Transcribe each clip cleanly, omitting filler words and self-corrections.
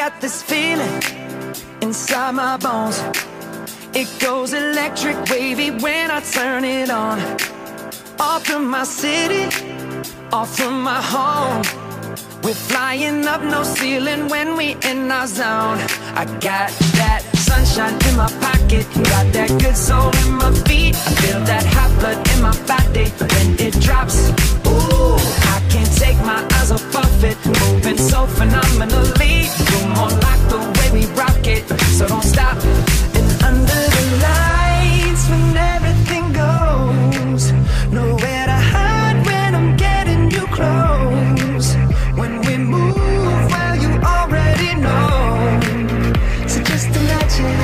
got this feeling inside my bones. It goes electric wavy when I turn it on. Off from my city, off from my home. We're flying up, no ceiling when we in our zone. I got that sunshine in my pocket, got that good soul in my feet. I feel that hot blood in my body when it drops. Ooh, I can't take my eyes off of it, moving so phenomenally. You're more like the way we rock it, so don't stop. And under the lights when everything goes, nowhere to hide when I'm getting you close. When we move, well, you already know. So just imagine.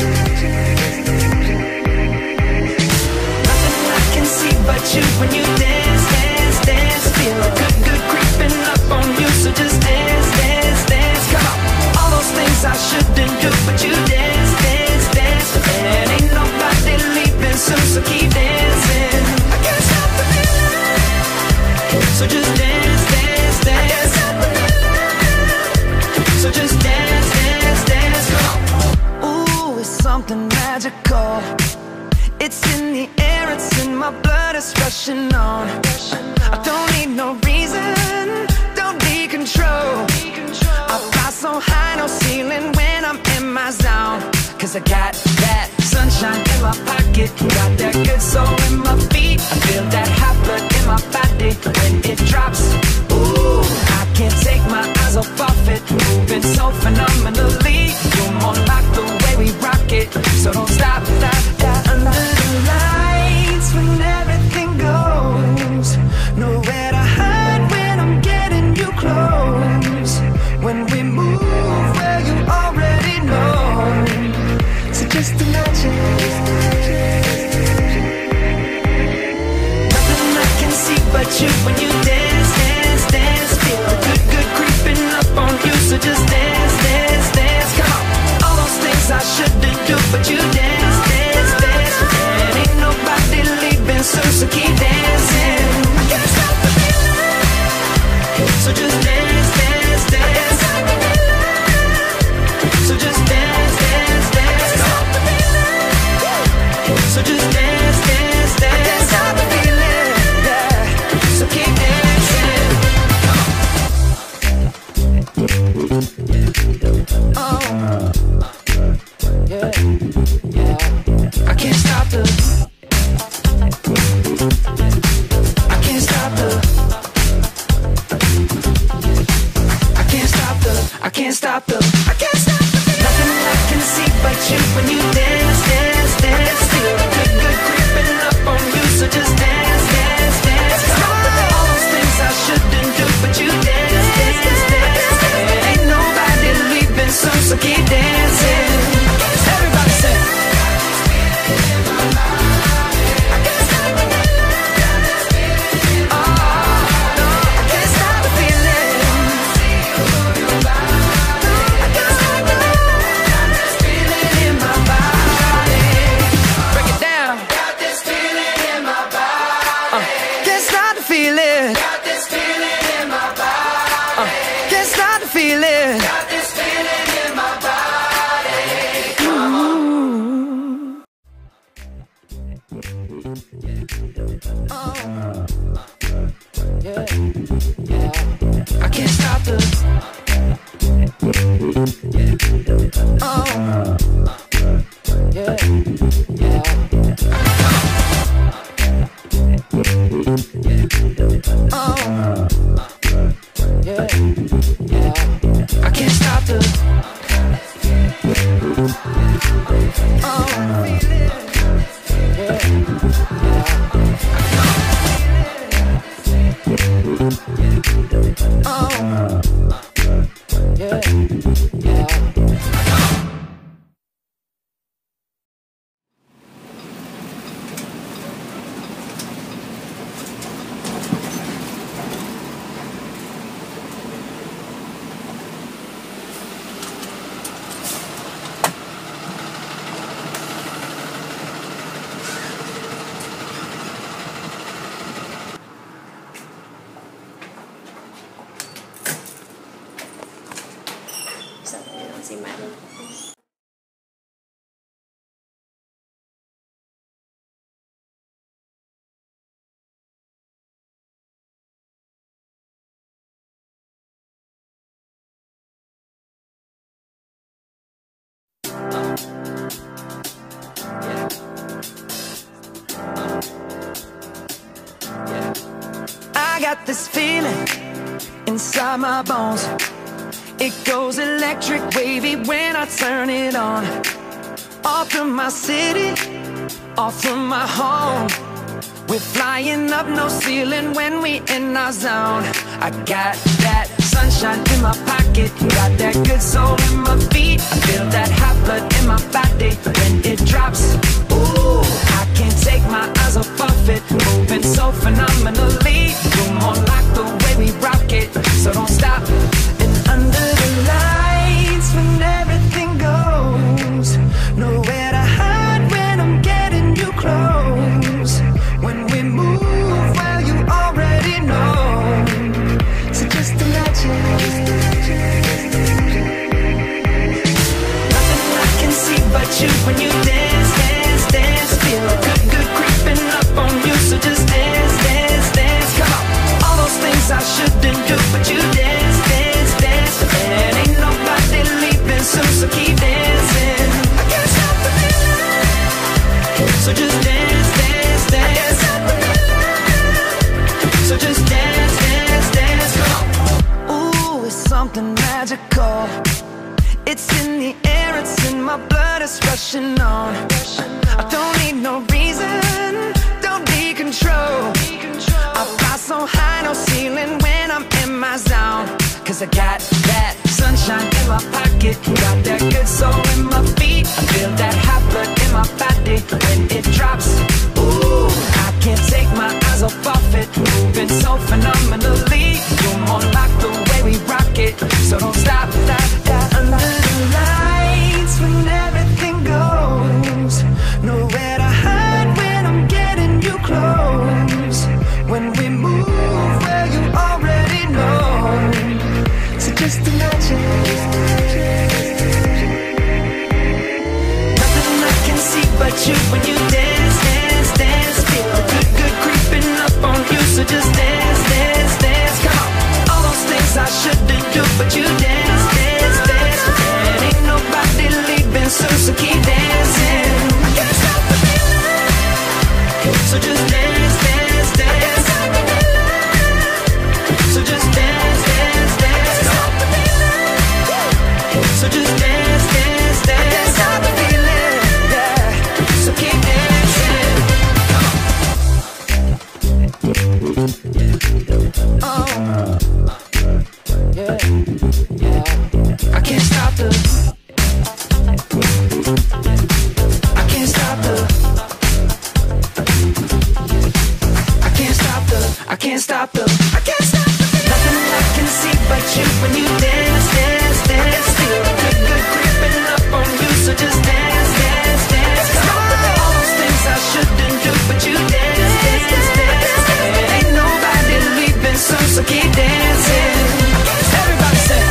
Nothing I can see but you when you dance, dance, dance. Feel a good, good creeping up on you. So just dance, dance, dance. Come on. All those things I shouldn't do, but you dance, dance, dance. And ain't nobody leaving soon, so keep dancing. I can't stop the feeling. So just dance, dance, dance. So just dance, dance, dance. Ooh, it's something magical. It's in the air, it's in my blood, it's rushing on. I don't need no reason, don't need control. I fly so high, no ceiling when I'm in my zone. Cause I got that sunshine in my pocket, got that good soul in my feet. I feel that hot blood in my body when it drops. Ooh, I can't take my eyes off of it, moving so phenomenally. You're more like the way we rock it, so don't stop, stop, stop. Under the lights when everything goes, nowhere to hide when I'm getting you close. When we move, well, you already know. So just imagine. Nothing I can see but you when you dance, dance, dance. Feel a good, good creeping up on you. So just dance, dance, dance. Come on. All those things I shouldn't do, but you dance, dance, dance. And ain't nobody leaving soon, so keep dancing. I can't stop the feeling. So just dance, dance, dance. So just dance, dance, dance. So just dance, dance, dance. I can't stop the feeling, yeah. So keep dancing. Oh, yeah, yeah. I can't stop the. I can't stop the. I can't stop the. I can't stop the. I can't stop the. Nothing I can see but you when you dance, dance, dance. Feel a good, good creeping up on you. So just dance, dance, dance. All those things I shouldn't do, but you dance, dance, dance. And ain't nobody leaving soon, so keep dancing. Everybody say. Maddie. I got this feeling inside my bones. It goes electric wavy when I turn it on. Off from my city, off from my home. We're flying up, no ceiling when we in our zone. I got that sunshine in my pocket, got that good soul in my feet. I feel that hot blood in my body when it drops. Ooh, I can't take my eyes off it, moving so phenomenally. You're more like the way we rock it, so don't stop. And under the lights, when everything goes, nowhere to hide when I'm getting you close. When we move, well, you already know. So just imagine. Nothing I can see but you when you dance, dance, dance. Feel a good, good creeping up on you. So just dance, dance, dance. Come on. All those things I shouldn't do, but you dance, dance, dance. And ain't nobody leaving soon, so keep dancing. I can't stop the feeling. So just dance, dance, dance. So just dance, dance, dance. Ooh, it's something magical. It's in the air, it's in my blood, it's rushing on. I don't need no reason, don't need control. I fly so high, no ceiling when I'm in my zone. Cause I got that sunshine in my pocket, got that good soul in my feet. I feel that hot blood in my body when it drops. Ooh, I can't take my eyes off it, moving so phenomenally. You're more like the way we rock it, so don't stop, stop, stop. Under the lights, when everything goes, nowhere to hide when I'm getting you close. When we move, well, you already know. So just imagine. Nothing I can see but you when you dance, dance, dance. Feel a good, good creeping up on you. So just dance, dance, dance. Come on. All those things I shouldn't do, but you dance, dance, dance. And ain't nobody leaving soon, so keep dancing. I can't stop the feeling. So just dance, dance, dance. So just dance, dance, dance. So just dance, dance, dance. I can't stop the feeling, yeah. So keep dancing. Oh, yeah, yeah. I can't stop the. I can't stop the. I can't stop the. I can't stop the. I can't stop the. Nothing I can see but you when you dance, dance, dance. Feel a good, good creeping up on you. So just dance, dance, dance. All those things I shouldn't do, but you dance, dance, dance. And ain't nobody leaving soon, so keep dancing. Everybody say.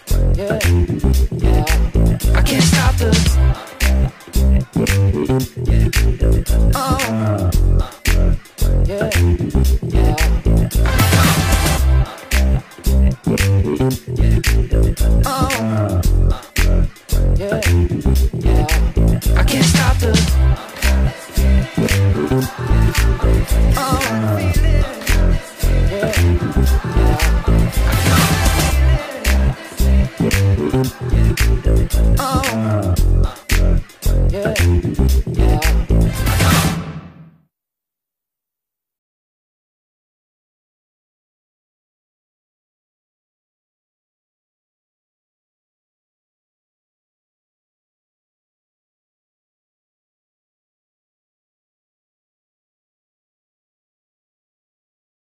I can't stop the.